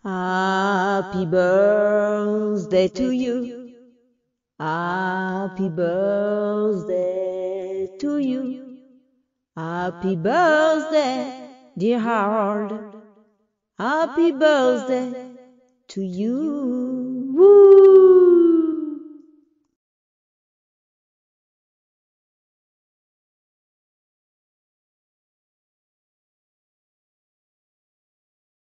Happy birthday to you. Happy birthday to you. Happy birthday, dear Harold. Happy birthday to you. Woo!